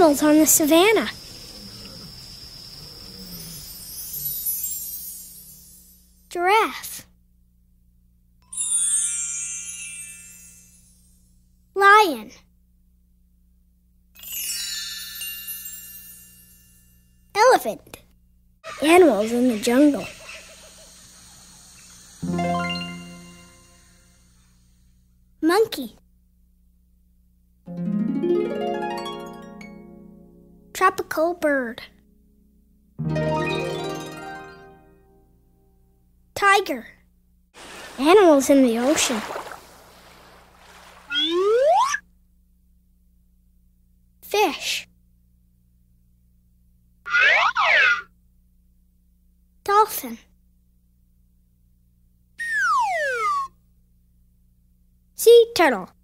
Animals on the savannah. Giraffe. Lion. Elephant. Animals in the jungle. Monkey. Tropical bird. Tiger. Animals in the ocean. Fish. Dolphin. Sea turtle.